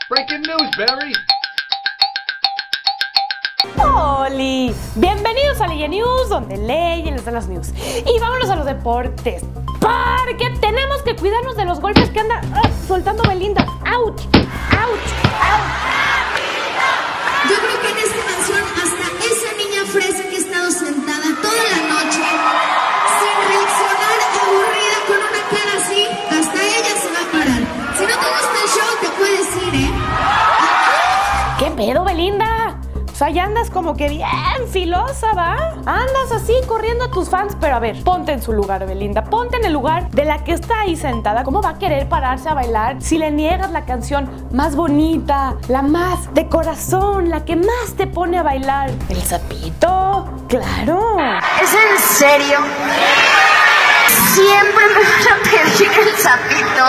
Breaking news, Barry. ¡Holi! Bienvenidos a Leye News, donde Leye les da las news. Y vámonos a los deportes, porque tenemos que cuidarnos de los golpes que anda soltando Belinda. ¡Auch! ¡Auch! ¡Auch! Yo creo que en esta canción hasta esa niña fresa que ha estado sentada toda la noche sin reaccionar, aburrida, con una cara así, hasta ella se va a parar. Si no te gusta el show, te puedes ir, ¿eh? ¿Qué pedo, Belinda? O sea, ya andas como que bien filosa, ¿va? Andas así corriendo a tus fans, pero a ver, ponte en su lugar, Belinda. Ponte en el lugar de la que está ahí sentada. ¿Cómo va a querer pararse a bailar si le niegas la canción más bonita, la más de corazón, la que más te pone a bailar? ¿El sapito? ¡Claro! ¿Es en serio? Siempre me van a pedir el sapito.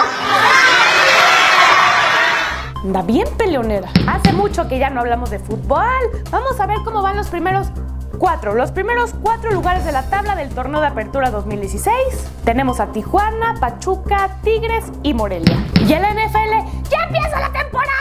Anda bien peleonera. Hace mucho que ya no hablamos de fútbol. Vamos a ver cómo van los primeros cuatro lugares de la tabla del torneo de apertura 2016. Tenemos a Tijuana, Pachuca, Tigres y Morelia. Y en la NFL ¡ya empieza la temporada!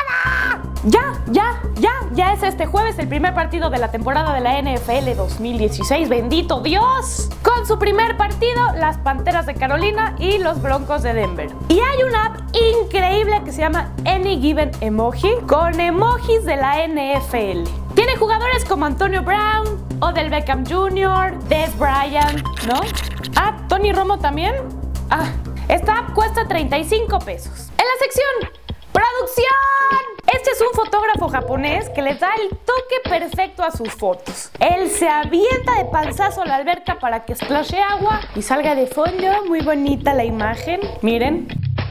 Ya es este jueves el primer partido de la temporada de la NFL 2016. ¡Bendito Dios! Con su primer partido, las Panteras de Carolina y los Broncos de Denver. Y hay una app increíble que se llama Any Given Emoji, con emojis de la NFL. Tiene jugadores como Antonio Brown, Odell Beckham Jr., Dez Bryant, ¿no? Tony Romo también. Esta app cuesta 35 pesos. En la sección ¡producción! Este es un fotógrafo japonés que le da el toque perfecto a sus fotos. Él se avienta de panzazo a la alberca para que splashe agua y salga de fondo. Muy bonita la imagen. Miren.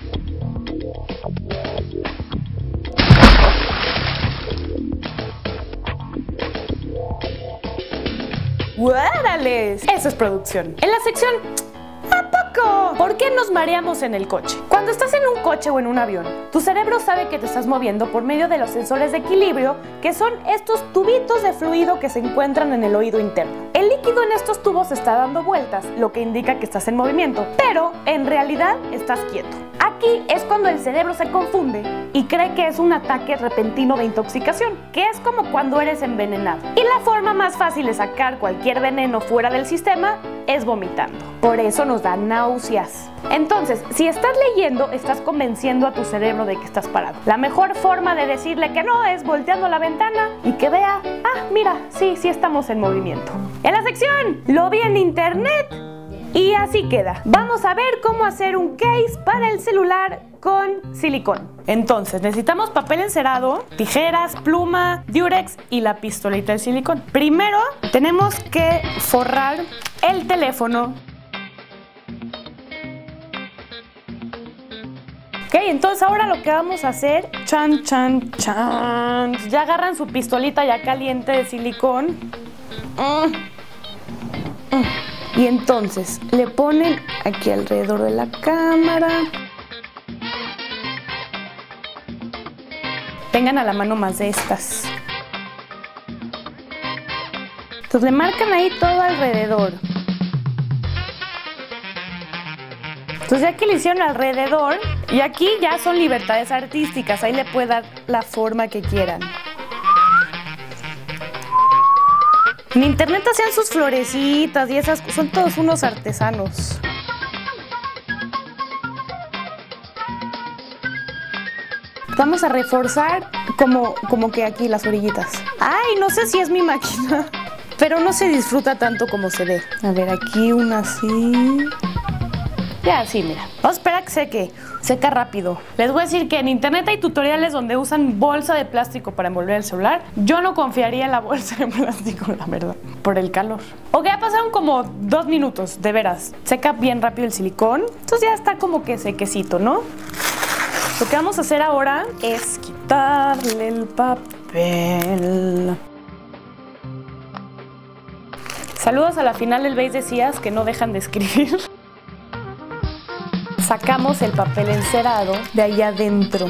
¡Guárales! Eso es producción. En la sección ¿a poco? ¿Por qué nos mareamos en el coche? Cuando estás en un coche o en un avión, tu cerebro sabe que te estás moviendo por medio de los sensores de equilibrio, que son estos tubitos de fluido que se encuentran en el oído interno. El líquido en estos tubos está dando vueltas, lo que indica que estás en movimiento, pero en realidad estás quieto. Aquí es cuando el cerebro se confunde y cree que es un ataque repentino de intoxicación, que es como cuando eres envenenado. Y la forma más fácil de sacar cualquier veneno fuera del sistema es vomitando. Por eso nos da náuseas. Entonces, si estás leyendo, estás convenciendo a tu cerebro de que estás parado. La mejor forma de decirle que no es volteando la ventana y que vea, mira, sí estamos en movimiento. En la sección, lo vi en internet y así queda. Vamos a ver cómo hacer un case para el celular con silicón. Entonces, necesitamos papel encerado, tijeras, pluma, Durex y la pistolita de silicón. Primero, tenemos que forrar el teléfono. Ok, entonces ahora lo que vamos a hacer, chan. Ya agarran su pistolita ya caliente de silicón. Y entonces le ponen aquí alrededor de la cámara. Tengan a la mano más de estas. Entonces le marcan ahí todo alrededor. Entonces ya que le hicieron alrededor, y aquí ya son libertades artísticas, ahí le puede dar la forma que quieran. En internet hacían sus florecitas y esas, son todos unos artesanos. Vamos a reforzar como que aquí las orillitas. Ay, no sé si es mi máquina, pero no se disfruta tanto como se ve. A ver, aquí una así. Ya, así, mira. Vamos a esperar a que seque. Seca rápido. Les voy a decir que en internet hay tutoriales donde usan bolsa de plástico para envolver el celular. Yo no confiaría en la bolsa de plástico, la verdad, por el calor. Ok, ya pasaron como 2 minutos, de veras. Seca bien rápido el silicón. Entonces ya está como que sequecito, ¿no? Lo que vamos a hacer ahora es quitarle el papel. Saludos a la final del Base decías que no dejan de escribir. Sacamos el papel encerado de ahí adentro.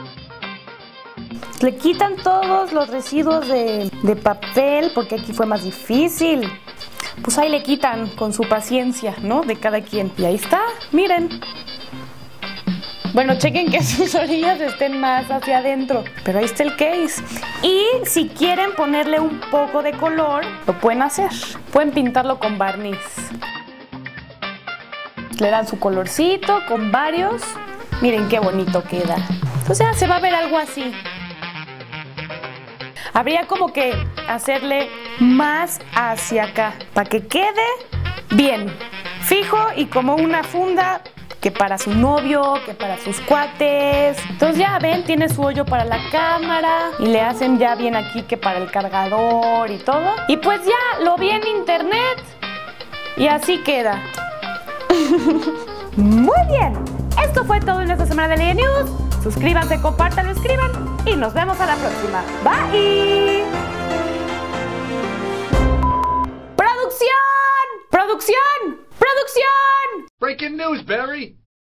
Le quitan todos los residuos de papel porque aquí fue más difícil. Pues ahí le quitan con su paciencia, ¿no? De cada quien. Y ahí está, miren. Bueno, chequen que sus orillas estén más hacia adentro. Pero ahí está el case. Y si quieren ponerle un poco de color, lo pueden hacer. Pueden pintarlo con barniz. Le dan su colorcito con varios. Miren qué bonito queda. O sea, se va a ver algo así. Habría como que hacerle más hacia acá para que quede bien fijo y como una funda que para su novio, que para sus cuates. Entonces ya ven, tiene su hoyo para la cámara y le hacen ya bien aquí que para el cargador y todo. Y pues ya lo vi en internet y así queda. Muy bien, esto fue todo en esta semana de Leye News. Suscríbanse, compártanlo, escriban y nos vemos a la próxima. Bye. ¡Producción! ¡Producción! ¡Producción! Breaking news, Barry!